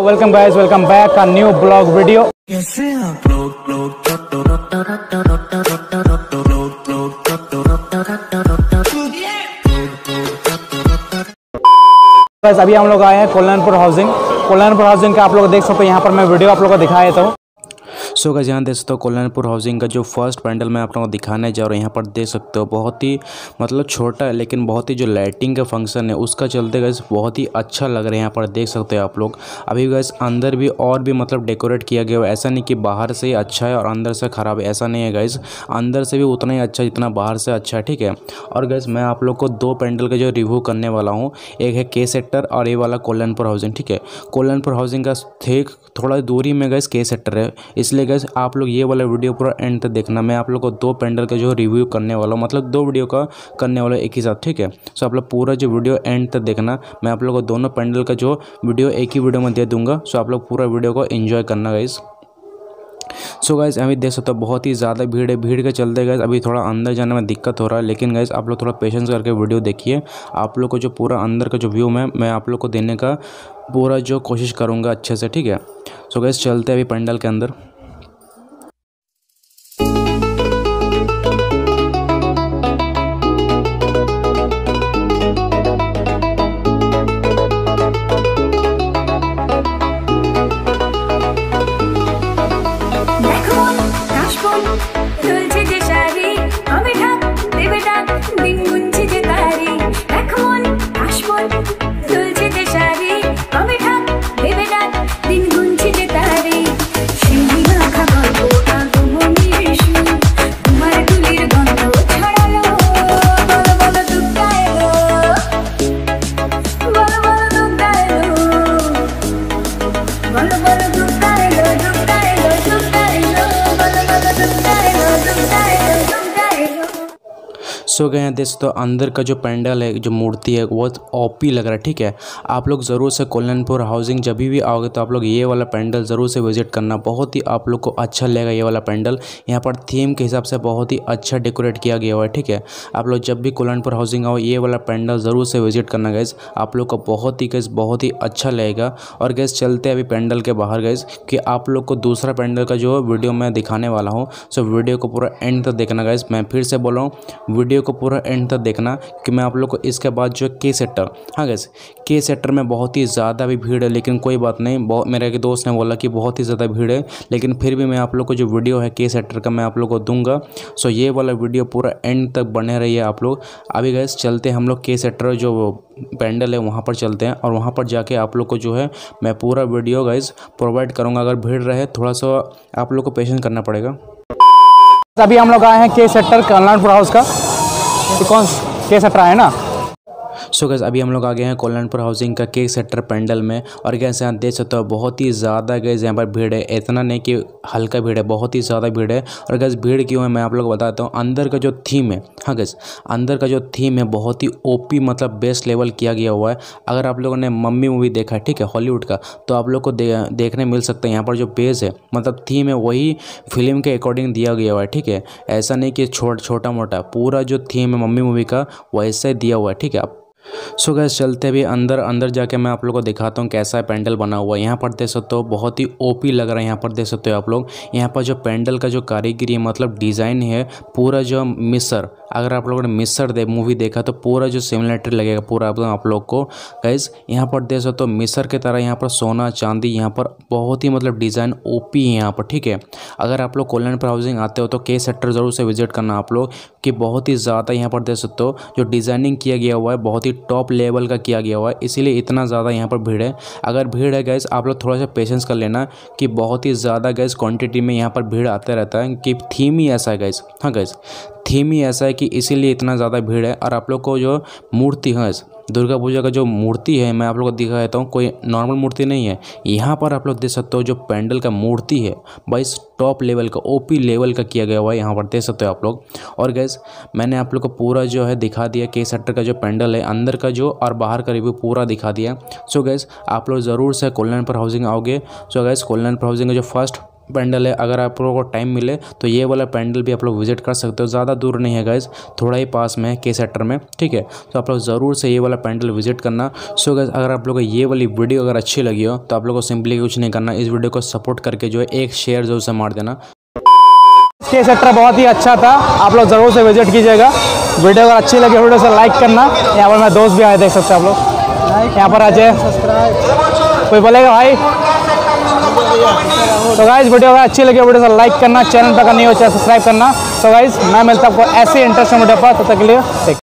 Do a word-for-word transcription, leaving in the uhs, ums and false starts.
Welcome guys, welcome back a new blog video. Guys अभी हम लोग आए हैं कल्याणपुर हाउसिंग। कल्याणपुर हाउसिंग का आप लोग देख सकते हो, यहाँ पर मैं वीडियो आप लोग को दिखाया था। सो गाइस यहाँ देख सकते हो कल्याणपुर हाउसिंग का जो फर्स्ट पैंडल मैं आप लोगों को दिखाने जा रहा हूँ। यहाँ पर देख सकते हो बहुत ही मतलब छोटा है, लेकिन बहुत ही जो लाइटिंग का फंक्शन है उसका चलते गाइस बहुत ही अच्छा लग रहा है। यहाँ पर देख सकते हो आप लोग। अभी गाइस अंदर भी और भी मतलब डेकोरेट किया गया है। ऐसा नहीं कि बाहर से ही अच्छा है और अंदर से ख़राब है, ऐसा नहीं है गाइस। अंदर से भी उतना ही अच्छा जितना बाहर से अच्छा है, ठीक है। और गाइस मैं आप लोग को दो पैंडल का जो रिव्यू करने वाला हूँ, एक है के सेक्टर और ये वाला कल्याणपुर हाउसिंग, ठीक है। कल्याणपुर हाउसिंग का ठीक थोड़ा दूरी में गाइस के सेक्टर है, इसलिए गाइस आप लोग ये वाला वीडियो पूरा एंड तक देखना। मैं आप लोग को दो पैंडल का जो रिव्यू करने वाला हूँ, मतलब दो वीडियो का करने वाला एक ही साथ, ठीक है। सो आप लोग पूरा जो वीडियो एंड तक देखना। मैं आप लोग को दोनों पैंडल का जो वीडियो एक ही वीडियो में दे दूंगा। सो आप लोग पूरा वीडियो को एंजॉय करना गाइस। सो गाइस अभी देख सकते हो बहुत ही ज़्यादा भीड़ है। भीड़ के चलते गाइस अभी थोड़ा अंदर जाने में दिक्कत हो रहा है, लेकिन गाइस आप लोग थोड़ा पेशेंस करके वीडियो देखिए। आप लोग को जो पूरा अंदर का जो व्यू है मैं आप लोग को देने का पूरा जो कोशिश करूँगा अच्छे से, ठीक है। सो गाइस चलते हैं अभी पंडाल के अंदर। सो गए देख सकते हो अंदर का जो पंडाल है, जो मूर्ति है वो ओपी लग रहा है, ठीक है। आप लोग ज़रूर से कल्याणपुर हाउसिंग जब भी आओगे तो आप लोग ये वाला पंडाल ज़रूर से विजिट करना। बहुत ही आप लोग को अच्छा लगेगा ये वाला पंडाल। यहाँ पर थीम के हिसाब से बहुत ही अच्छा डेकोरेट किया गया हुआ है, ठीक है। आप लोग जब भी कल्याणपुर हाउसिंग आओ ये वाला पंडाल ज़रूर से विजिट करना गैस। आप लोग को बहुत ही गैस बहुत ही अच्छा लगेगा। और गैस चलते अभी पंडाल के बाहर गैस कि आप लोग को दूसरा पंडाल का जो वीडियो मैं दिखाने वाला हूँ। सो वीडियो को पूरा एंड तक देखना गैस। मैं फिर से बोल रहा हूँ वीडियो को पूरा एंड तक देखना कि मैं आप लोग को इसके बाद जो के सेक्टर, हाँ गैस के सेक्टर में बहुत ही ज़्यादा भी भीड़ है, लेकिन कोई बात नहीं। बहुत मेरे एक दोस्त ने बोला कि बहुत ही ज़्यादा भीड़ है, लेकिन फिर भी मैं आप लोग को जो वीडियो है के सेक्टर का मैं आप लोग को दूंगा। सो ये वाला वीडियो पूरा एंड तक बने रहिए आप लोग। अभी गैस चलते हैं हम लोग के सेक्टर जो पैंडल है वहाँ पर चलते हैं, और वहाँ पर जाके आप लोग को जो है मैं पूरा वीडियो गैस प्रोवाइड करूँगा। अगर भीड़ रहे थोड़ा सा आप लोग को पेशेंस करना पड़ेगा। अभी हम लोग आए हैं के सेक्टर कल्याणपुर हाउस का, तो कौन के सेक्टर है ना। सो गैस अभी हम लोग आ गए हैं कल्याणपुर हाउसिंग का के सेक्टर पंडल में। और गैस यहाँ देख सकते हो बहुत ही ज़्यादा गैस यहाँ पर भीड़ है। इतना नहीं कि हल्का भीड़ है, बहुत ही ज़्यादा भीड़ है। और गैस भीड़ क्यों है मैं आप लोग को बताता हूँ। अंदर का जो थीम है, हाँ गैस अंदर का जो थीम है बहुत ही ओपी मतलब बेस्ट लेवल किया गया हुआ है। अगर आप लोगों ने मम्मी मूवी देखा है, ठीक है, हॉलीवुड का, तो आप लोग को दे, देखने मिल सकता है। यहाँ पर जो बेस है मतलब थीम है वही फिल्म के अकॉर्डिंग दिया गया हुआ है, ठीक है। ऐसा नहीं कि छोट छोटा मोटा, पूरा जो थीम है मम्मी मूवी का वैसे दिया हुआ है, ठीक है। आप सो गैस चलते भी अंदर अंदर जाके मैं आप लोग को दिखाता हूँ कैसा है पैंडल बना हुआ है। यहाँ पर देख सकते हो बहुत ही ओपी लग रहा है। यहाँ पर देख सकते हो आप लोग, यहाँ पर जो पैंडल का जो कारीगरी है मतलब डिज़ाइन है पूरा जो मिस्र, अगर आप लोगों ने मिस्र दे मूवी देखा तो पूरा जो सिमिलरिटी लगेगा पूरा आप लोग को गैस। यहाँ पर देख सकते हो मिस्र के तरह यहाँ पर सोना चांदी, यहाँ पर बहुत ही मतलब डिज़ाइन ओपी है यहाँ पर, ठीक है। अगर आप लोग कल्याणपुर हाउसिंग आते हो तो के सेक्टर ज़रूर से विजिट करना आप लोग, कि बहुत ही ज़्यादा यहाँ पर देख सकते हो जो डिज़ाइनिंग किया गया हुआ है बहुत ही टॉप लेवल का किया गया हुआ है, इसीलिए इतना ज़्यादा यहाँ पर भीड़ है। अगर भीड़ है गैस आप लोग थोड़ा सा पेशेंस कर लेना कि बहुत ही ज़्यादा गैस क्वांटिटी में यहाँ पर भीड़ आते रहता है, कि थीम ही ऐसा है गैस, हाँ गैस थीम ही ऐसा है कि इसीलिए इतना ज़्यादा भीड़ है। और आप लोग को जो मूर्ति है दुर्गा पूजा का जो मूर्ति है मैं आप लोग को दिखा देता हूँ, कोई नॉर्मल मूर्ति नहीं है। यहाँ पर आप लोग देख सकते हो जो पैंडल का मूर्ति है भाई टॉप लेवल का ओपी लेवल का किया गया हुआ है, यहाँ पर देख सकते हो आप लोग। और गैस मैंने आप लोग को पूरा जो है दिखा दिया के सेक्टर का जो पैंडल है अंदर का जो और बाहर का रिव्यू पूरा दिखा दिया। सो गैस आप लोग ज़रूर से कल्याणपुर हाउसिंग आओगे। सो गैस कल्याणपुर हाउसिंग का जो फर्स्ट पेंडल है। अगर आप लोगों को टाइम मिले तो ये वाला पेंडल भी आप लोग विजिट कर सकते हो, ज़्यादा दूर नहीं है गाइज, थोड़ा ही पास में है के सेक्टर में, ठीक है। तो आप लोग ज़रूर से ये वाला पेंडल विजिट करना। सो गाइज अगर आप लोगों को ये वाली वीडियो अगर अच्छी लगी हो तो आप लोग को सिंपली कुछ नहीं करना, इस वीडियो को सपोर्ट करके जो है एक शेयर जो से मार देना। के सेक्टर बहुत ही अच्छा था, आप लोग ज़रूर से विजिट कीजिएगा। वीडियो अगर अच्छी लगी वीडियो से लाइक करना। यहाँ पर मेरे दोस्त भी आए, देख सकते हैं आप लोग, यहाँ पर आ जाए। कोई बोलेगा भाई? तो गाइज वीडियो अगर अच्छी लगी वीडियो से लाइक करना, चैनल पर अगर नहीं हो चैनल सब्सक्राइब करना। तो गाइज मैं मिलता हूँ आपको ऐसे इंटरेस्टिंग वीडियो पर, तब तक के लिए।